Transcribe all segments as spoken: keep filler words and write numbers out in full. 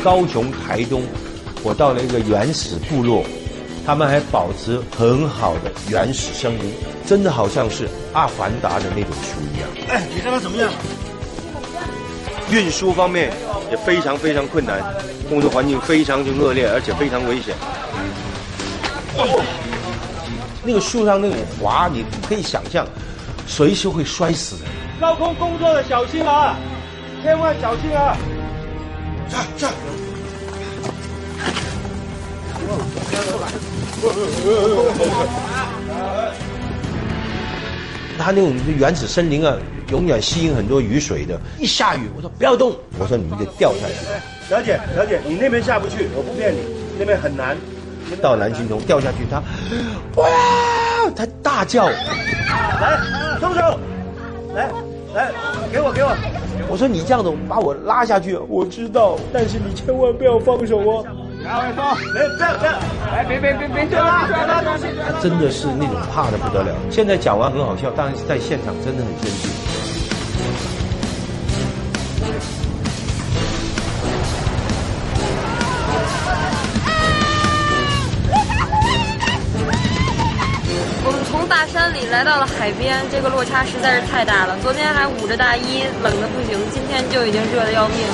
高雄、台东，我到了一个原始部落，他们还保持很好的原始森林，真的好像是阿凡达的那种树一样。 哎，你看它怎么样？ 运输方面也非常非常困难，工作环境非常之恶劣，而且非常危险。哦，那个树上那种滑，你可以想象，随时会摔死的。高空工作的小心啊，千万小心啊！ 上上。 它那种原始森林啊，永远吸引很多雨水的。一下雨，我说不要动，我说你们得掉下去。 了解了解，你那边下不去，我不骗你，那边很难。 到南京东掉下去，他哇，他大叫， 来，松手，来来，给我给我。 我说你这样子把我拉下去，我知道，但是你千万不要放手哦。 来，不要不要，来别别别别抓抓抓！ 他真的是那种怕的不得了。现在讲完很好笑，但是在现场真的很生气。 我们从大山里来到了海边，这个落差实在是太大了。昨天还捂着大衣，冷得不行，今天就已经热得要命。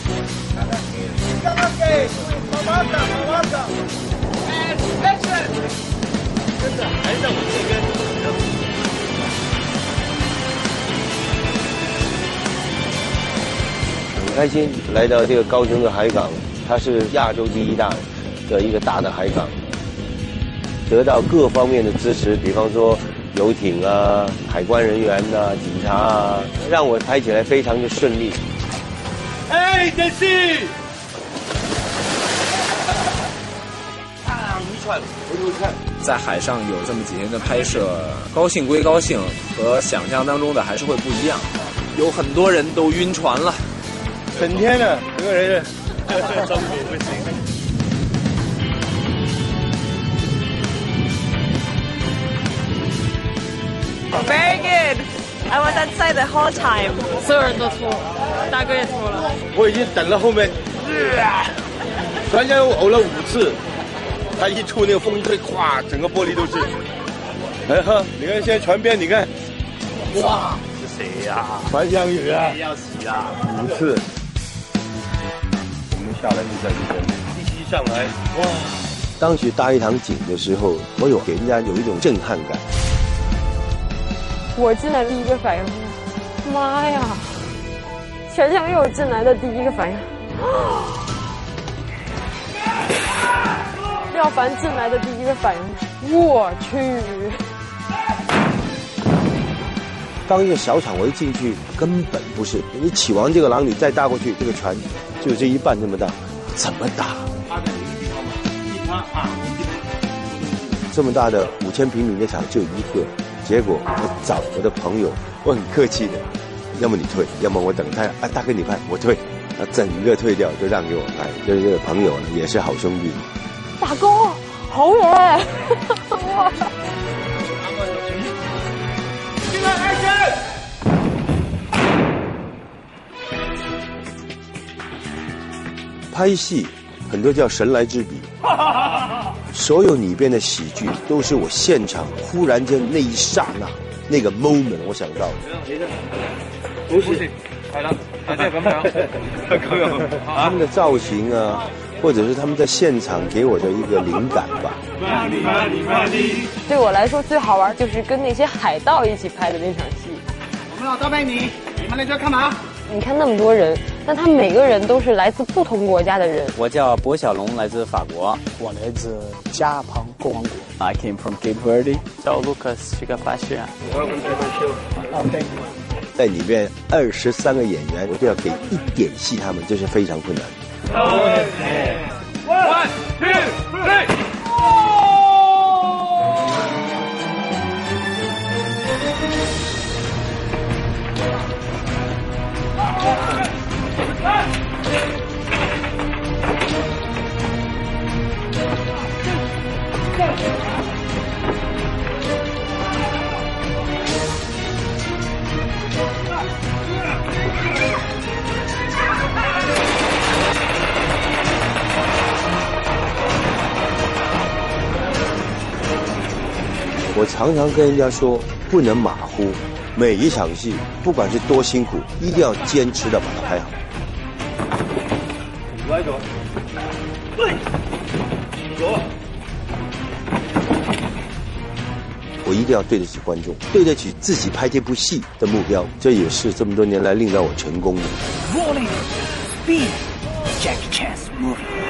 真的还在我这边。 很开心来到这个高雄的海港，它是亚洲第一大的一个大的海港，得到各方面的支持，比方说游艇啊、海关人员啊、警察啊，让我拍起来非常的顺利。 哎，电视。 在海上有这么几天的拍摄，高兴归高兴，和想象当中的还是会不一样。有很多人都晕船了， 整天的这个人，中国不行。 Very good. I was outside the whole time. 所有人都吐，大哥也吐了。 我已经等了后面，船家我呕了五次。他一出那个风一吹，咵，整个玻璃都是。哎呵，你看现在船边，你看，哇，是谁呀、啊？船香雨啊，要死啊！五次，我们下来就在这边，一起上来，哇！ 当时搭一趟景的时候，我有给人家有一种震撼感。 我进来第一个反应是，妈呀！全场有进来的第一个反应。廖凡进来的第一个反应，我去！ 当一个小厂，我一进去根本不是你起完这个廊，你再搭过去，这个船就这一半这么大，怎么搭？这么大的五千平米的厂就一个，结果我找我的朋友，我很客气的，要么你退，要么我等他啊，大哥你拍，我退，啊，整个退掉就让给我拍，就是这个朋友也是好兄弟。 大哥，好嘢！哇！ 现在开始。 拍戏很多叫神来之笔，所有里边的喜剧都是我现场忽然间那一刹那那个 moment 我想到的。 不是，係啦，即係咁樣，咁樣。 他们的造型啊。或者是他们在现场给我的一个灵感吧。 对我来说最好玩就是跟那些海盗一起拍的那场戏。 我们要招待你，你们来这干嘛？ 你看那么多人，但他每个人都是来自不同国家的人。 我叫薄小龙，来自法国。 我来自加蓬共和国。 I came from Cape Verde。 叫 Lucas， 去个巴西啊。 在里面二十三个演员，我都要给一点戏他们，这是非常困难的。 One, two, three. 我常常跟人家说，不能马虎，每一场戏，不管是多辛苦，一定要坚持的把它拍好。 来走，对，走。 我一定要对得起观众，对得起自己拍这部戏的目标，这也是这么多年来令到我成功的。 Rolling, speed, Jackie Chan's movie.